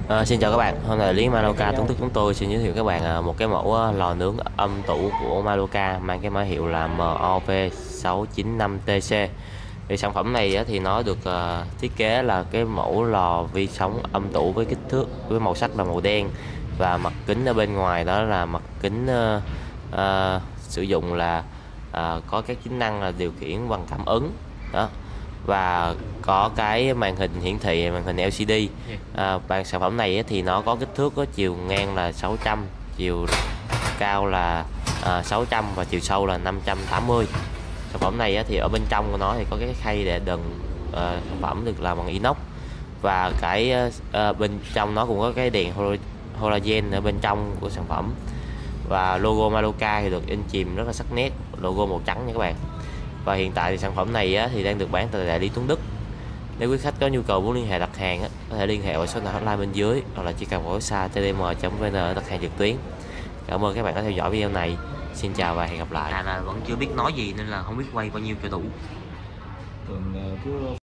Xin chào các bạn, hôm nay là Lý Maloka Tuấn Thức chúng tôi xin giới thiệu các bạn một cái mẫu lò nướng âm tủ của Maloka mang cái mã hiệu là MOV695TC. Thì sản phẩm này thì nó được thiết kế là cái mẫu lò vi sóng âm tủ với kích thước với màu sắc là màu đen, và mặt kính ở bên ngoài đó là mặt kính sử dụng là có các tính năng là điều khiển bằng cảm ứng đó, và có cái màn hình hiển thị, màn hình LCD. Sản phẩm này thì nó có kích thước có chiều ngang là 600, chiều cao là 600 và chiều sâu là 580. Sản phẩm này thì ở bên trong của nó thì có cái khay để đựng sản phẩm được làm bằng inox, và cái bên trong nó cũng có cái đèn halogen ở bên trong của sản phẩm, và logo Maloka thì được in chìm rất là sắc nét, logo màu trắng nha các bạn. Và hiện tại thì sản phẩm này thì đang được bán tại đại lý Tuấn Đức. Nếu quý khách có nhu cầu muốn liên hệ đặt hàng có thể liên hệ qua số hotline bên dưới, hoặc là chỉ cần vào website tdm.vn đặt hàng trực tuyến. Cảm ơn các bạn đã theo dõi video này. Xin chào và hẹn gặp lại. Là vẫn chưa biết nói gì nên là không biết quay bao nhiêu cho đủ. Thường cứ